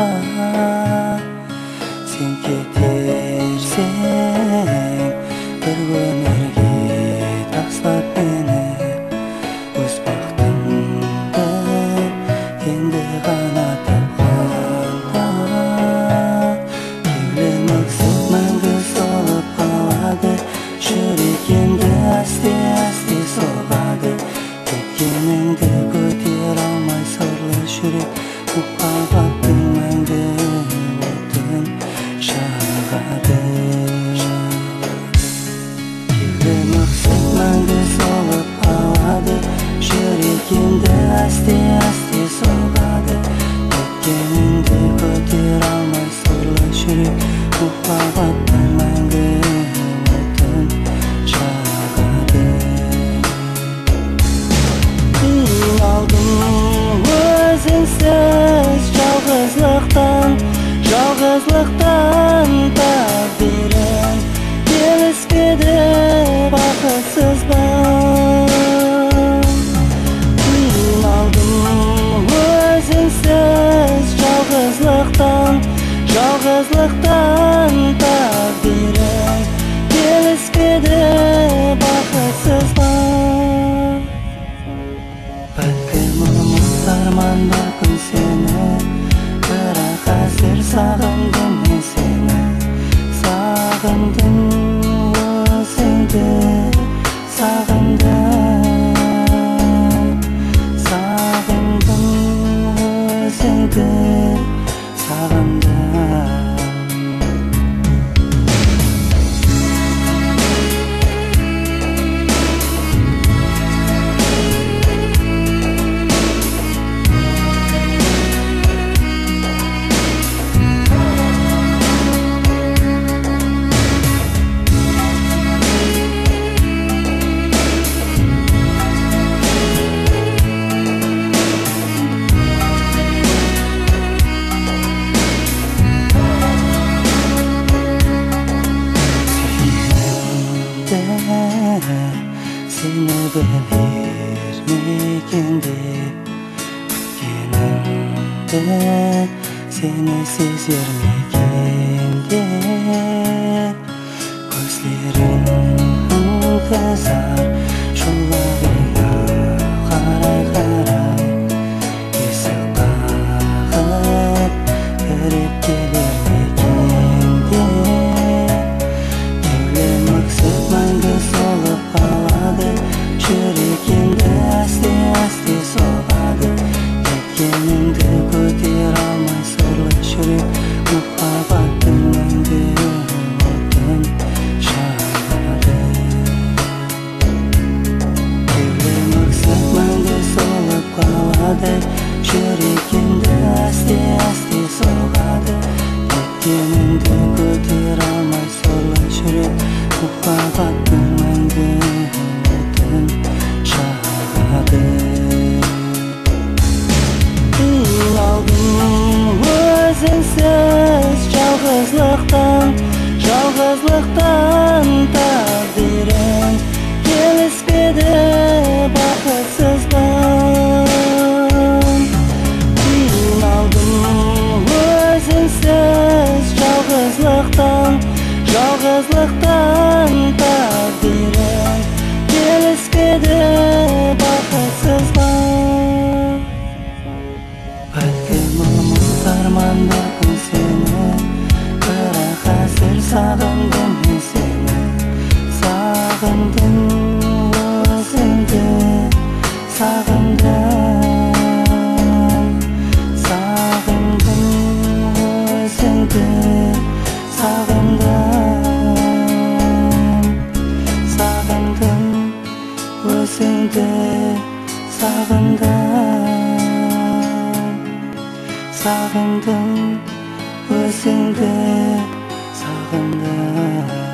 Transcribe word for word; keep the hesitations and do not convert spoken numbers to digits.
Sen ketersen bir gün erge taslap meni öz baktımda endi gana tapganda kevle maksat mangu solup kaladi жүрегimді асте-асте соғады кеткеніңді көтер алмай сорлы жүрек мұқабаттың мәңгі отын жағады кеуде мақсат мәңгі солып қалады жүрегімді асте-асте соғады кеткеніңді көтер алмай сорлы жүрек мұқабаттың мәңгі Өзіңсіз жалғызлықтан, жалғызлықтан тағдырым келіспеді бақытсызбын. Қиналдым өзіңсіз жалғызлықтан, жалғызлықтан тағдырым келіспеді бақытсызбын. Арман бар күн сені, бірақ әзір сағындым мен сені. Сағындым өзіңді, сағындым. Сағындым өзіңді, сағындым. Seni bilirmeken деп күткенімді сені сезермеген деп көздерің қызар жолағыңа қарай-қарай есік қағып кіріп келер мекен деп кеуле мақсат мәңгі солып қалады жүрегімді асте-асте соғады кеткеніңді көтер алмай сорлы жүрек мұқабаттың мәңгі отын жағады кеуле мақсат мәңгі солып қалады жүрегімді асте-асте соғады кеткеніңді көтер алмай сорлы жүрек мұқабаттың мәңгі отын жағады. Қиналдым өзіңсіз жалғызлықтан, жалғызлықтан тағдырым келіспеді бақытсызбын. Қиналдым өзіңсіз жалғызлықтан, жалғызлықтан тағдырым келіспеді бақытсызбын. Бәлкім ұмыт арман бар күн сені, бірақ әзір сағындым мен сені. Сағындым өзіңді, сағындым. Сағындым өзіңді, сағындым. Сағындым өзіңді, сағындым. Сағындым өзіңді, сағындым.